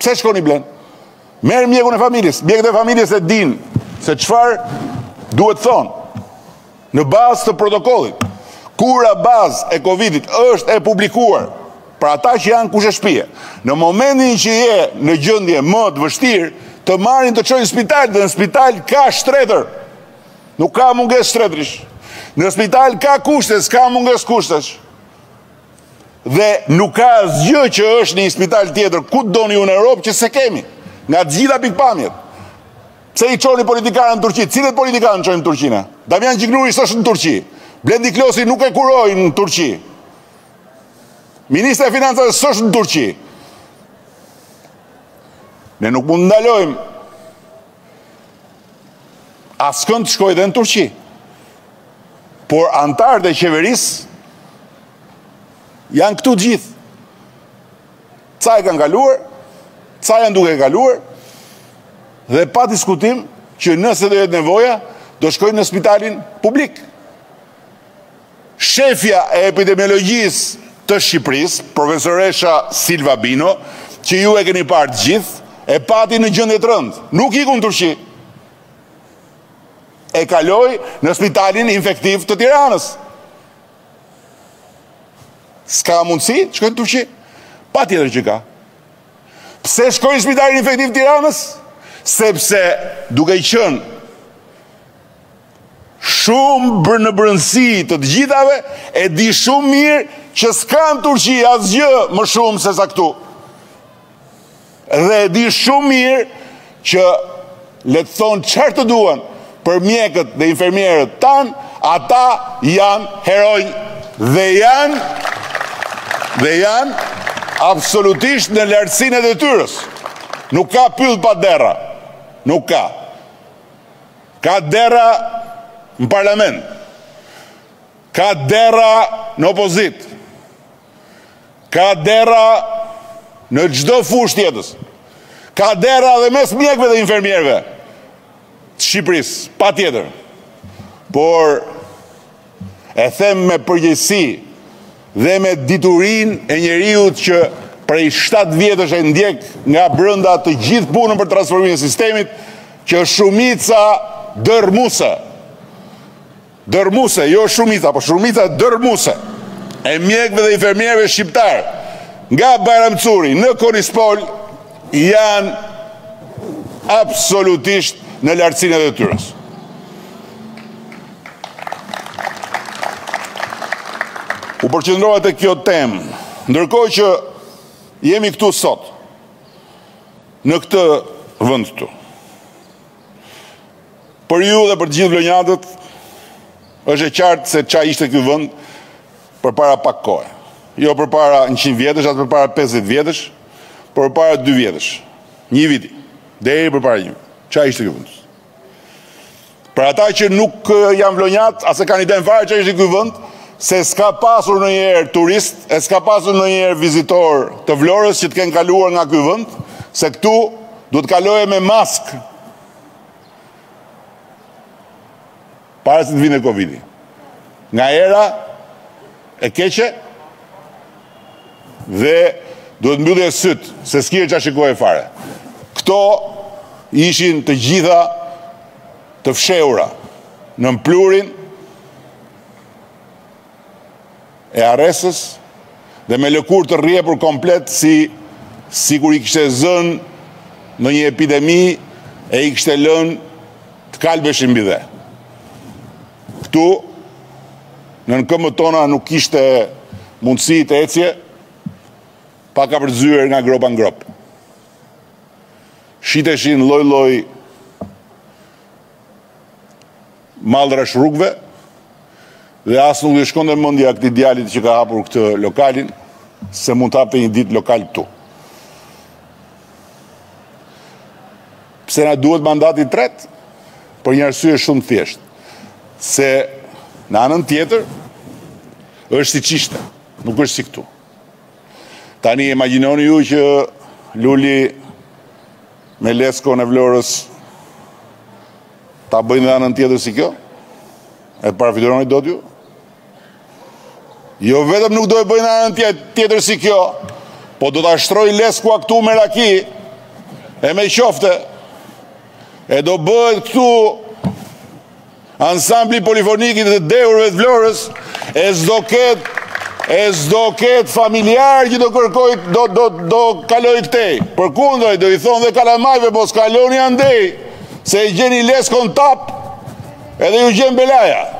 Pse shkoni blen? Merë mjekun e familjes. Mjekët e familjes e din se çfarë duhet thonë në bazë të protokollit. Kura bazë e Covidit është e publikuar për ata që janë kushe shtëpie. Në momentin që je në gjendje më të vështirë, të marrin të çojnë në spital, dhe në spital ka shtretër. Nuk ka mungesë shtretërish. Në spital ka kushte, s'ka mungesë kushtesh. Dhe nuk ka asgjë që është në një spital tjetër ku doni ju në Europë që se kemi. Nga të gjitha pikpamjet. Pse i çoni politikanë në Turqi? Cilët politikanë çojnë në Turqinë? Damian Gjiknuri s'është në Turqi. Blendi Klosi nuk e kuroi në Turqi. Ministri e Financave s'është në Turqi. Ne nuk mund ndalojmë askënd të shkojë dhe në Turqi. Por antarët e qeverisë janë këtu gjithë. Ca e kanë kaluar, ca janë duke kaluar, dhe pa diskutim që nëse do jetë nevoja, do shkojnë në spitalin publik. Shefja e epidemiologjisë të Shqipërisë, profesoresha Silva Bino, që ju e keni parë të gjithë, e pati në gjendje të rëndë. Nuk iku në Turqi. E kaloi në spitalin infektiv të Tiranës. S'ka mundësi, shkoj në Turqi? Pa tjetër që ka. Pse shkoj në spitalin infektiv të Tiranës? Sepse duke i qenë shumë në brëndësi të gjithave, e di shumë mirë që s'ka në Turqi asgjë më shumë se sa këtu. Dhe e di shumë mirë që le të thonë çfarë të duan për mjekët dhe infermierët tanë, ata janë heroj dhe janë absolutisht në lartësinë e detyrës. Nuk ka pyll pa dera. Nuk ka. Ka dera në parlament. Ka dera në opozit. Ka dera në çdo fushë tjetës. Ka dera dhe mes mjekëve dhe infermierëve të Shqipërisë, pa tjetër. Por e them me përgjegjësi dhe me diturin e njeriut që prej 7 vjetësh e ndjek nga brenda të gjithë punën për transformimin e sistemit, që shumica dërmuse, jo shumica, po shumica dërmuse, e mjekëve dhe infermierëve shqiptar, nga Bajram Curi në Konispol, janë absolutisht në lartësinë e detyrës. U përqendrova te kjo temë, ndërkohë që jemi këtu sot, në këtë vend këtu. Për ju dhe për të gjithë vlonjatët, është e qartë se çfarë ishte ky vend përpara pak kohe. Jo përpara 100 vjetësh, as përpara 50 vjetësh, por përpara 2 vjetësh. 1 viti, deri përpara 1. Çfarë ishte ky vend? Për ata që nuk janë vlonjat, as e kanë idenë fare çfarë ishte ky vend, se s'ka pasur ndonjëherë turist, e s'ka pasur ndonjëherë vizitor të Vlorës që të kenë kaluar nga ky vend, se këtu duhet kaloje me maskë para se të vinte Covidi. Nga era e keqe dhe duhet mbyllje syt, se s'kije çfarë shikoje fare. Këto ishin të gjitha të fshehura në plurin e arresës dhe me lëkurë të rrjepur komplet si kur i kishte zënë në një epidemi e i kishte lënë të kalbeshin mbi dhe. Këtu, në këmbët tona nuk kishte mundësi të ecje, pa ka përzyer nga gropa në grop. Shiteshin lloj-lloj mallrash rrugëve, dhe asë nuk dhe shkonde mendja këtij djalit që ka hapur këtë lokalin, se mund të hapte një ditë lokal këtu. Pse na duhet mandati tret? Për një arsye shumë thjeshtë. Se në anën tjetër është siç ishte, nuk është si këtu. Tani imagjinoni ju që Luli me Leskon e Vlorës ta bëjnë dhe anën tjetër si kjo? E parafitëroni dot ju? Jo vetëm nuk do e bëjnë anën tjetër si kjo, po do ta shtroj Leskua këtu me raki e me qofte, e do bëhet këtu ansambli polifonikit të deurve të Vlorës, e s'do ketë familjar që do kërkoj, do kaloj këtej. Përkundër, do i thonë dhe kalamajve, po s'kaloni andej, se i gjeni les kontap, edhe ju gjen belaja.